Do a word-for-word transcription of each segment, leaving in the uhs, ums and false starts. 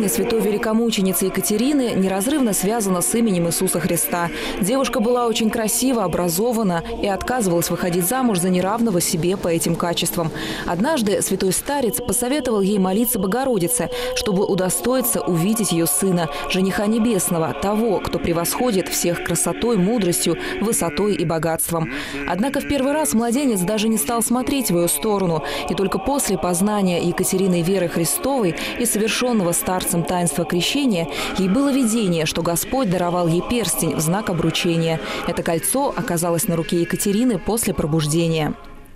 святой великомученицы Екатерины неразрывно связано с именем Иисуса Христа. Девушка была очень красива, образована и отказывалась выходить замуж за неравного себе по этим качествам. Однажды святой старец посоветовал ей молиться Богородице, чтобы удостоиться увидеть ее сына, жениха небесного, того, кто превосходит всех красотой, мудростью, высотой и богатством. Однако в первый раз младенец даже не стал смотреть в ее сторону, и только после познания Екатериной веры Христовой и совершенного старцем таинства крещения ей было видение, что Господь даровал ей перстень в знак обручения. Это кольцо оказалось на руке Екатерины после пробуждения.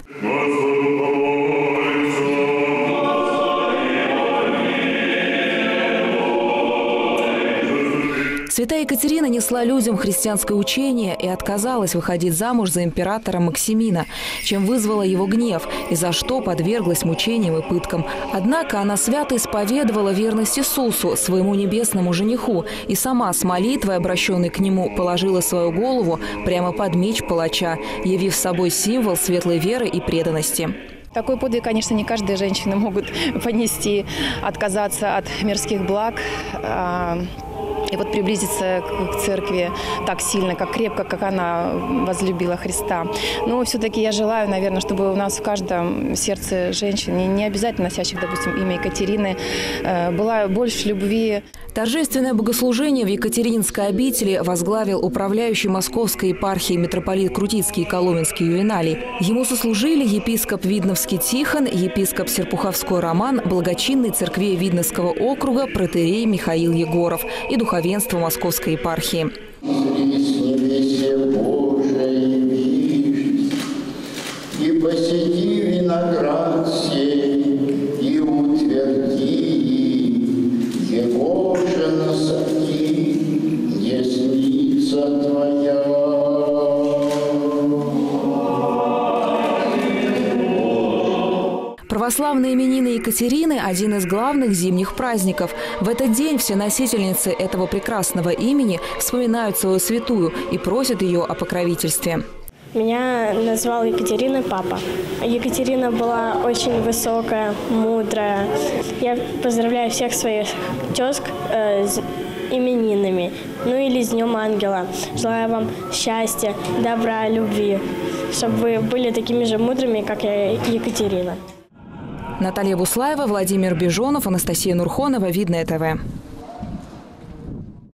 Святая Екатерина несла людям христианское учение и отказалась выходить замуж за императора Максимина, чем вызвала его гнев и за что подверглась мучениям и пыткам. Однако она свято исповедовала верность Иисусу, своему небесному жениху, и сама с молитвой, обращенной к нему, положила свою голову прямо под меч палача, явив собой символ светлой веры и преданности. Такой подвиг, конечно, не каждые женщины могут понести, отказаться от мирских благ. И вот приблизиться к церкви так сильно, как крепко, как она возлюбила Христа. Но все-таки я желаю, наверное, чтобы у нас в каждом сердце женщин, не обязательно носящих, допустим, имя Екатерины, была больше любви. Торжественное богослужение в Екатерининской обители возглавил управляющий Московской епархией митрополит Крутицкий и Коломенский Ювеналий. Ему сослужили епископ Видновский Тихон, епископ Серпуховской Роман, благочинный церквей Видновского округа протоиерей Михаил Егоров и духовенство Московской епархии. И посети виноград сей, и утверди, Егоша насади, десница твоя. Православные именины Екатерины – один из главных зимних праздников. В этот день все носительницы этого прекрасного имени вспоминают свою святую и просят ее о покровительстве. Меня назвал Екатерина папа. Екатерина была очень высокая, мудрая. Я поздравляю всех своих тезк э, с именинами, ну или с Днем Ангела. Желаю вам счастья, добра, любви, чтобы вы были такими же мудрыми, как и Екатерина. Наталья Буслаева, Владимир Бежонов, Анастасия Нурхонова, Видное ТВ.